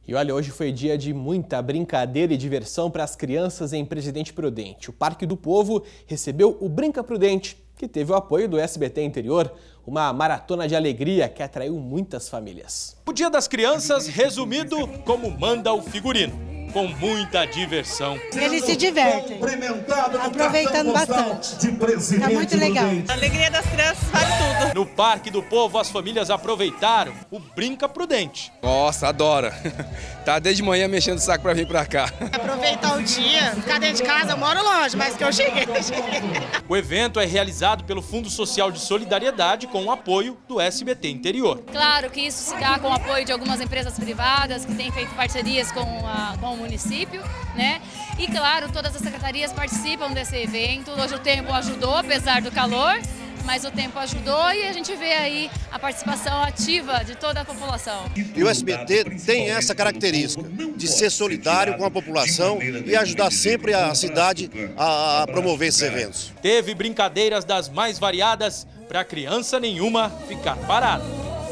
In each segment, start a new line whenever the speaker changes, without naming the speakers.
E olha, hoje foi dia de muita brincadeira e diversão para as crianças em Presidente Prudente. O Parque do Povo recebeu o Brinca Prudente, que teve o apoio do SBT Interior, uma maratona de alegria que atraiu muitas famílias.
O Dia das Crianças resumido como manda o figurino, com muita diversão.
Eles se divertem, aproveitando bastante. Tá muito legal.
A alegria das crianças vale tudo.
No Parque do Povo, as famílias aproveitaram o Brinca Prudente.
Nossa, adora. Tá desde manhã mexendo o saco pra vir pra cá.
Aproveitar o dia, ficar dentro de casa, eu moro longe, mas que eu cheguei.
O evento é realizado pelo Fundo Social de Solidariedade com o apoio do SBT Interior.
Claro que isso se dá com o apoio de algumas empresas privadas que têm feito parcerias com o município, né? E claro, todas as secretarias participam desse evento. Hoje o tempo ajudou, apesar do calor, mas o tempo ajudou e a gente vê aí a participação ativa de toda a população.
E o SBT tem essa característica de ser solidário com a população e ajudar sempre a cidade a promover esses eventos.
Teve brincadeiras das mais variadas para criança nenhuma ficar parada.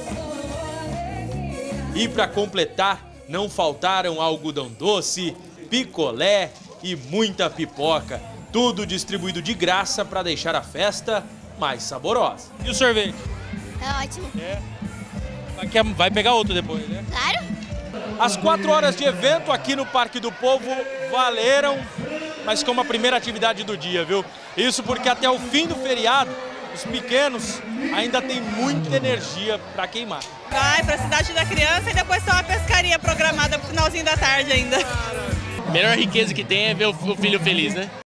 E para completar, não faltaram algodão doce, picolé e muita pipoca. Tudo distribuído de graça para deixar a festa mais saborosa. E o sorvete?
É ótimo.
Vai pegar outro depois, né?
Claro.
As 4 horas de evento aqui no Parque do Povo valeram, mas como a primeira atividade do dia, viu? Isso porque até o fim do feriado, os pequenos ainda têm muita energia para queimar.
Vai para a cidade da criança e depois tem uma pescaria programada para o finalzinho da tarde ainda.
A melhor riqueza que tem é ver o filho feliz, né?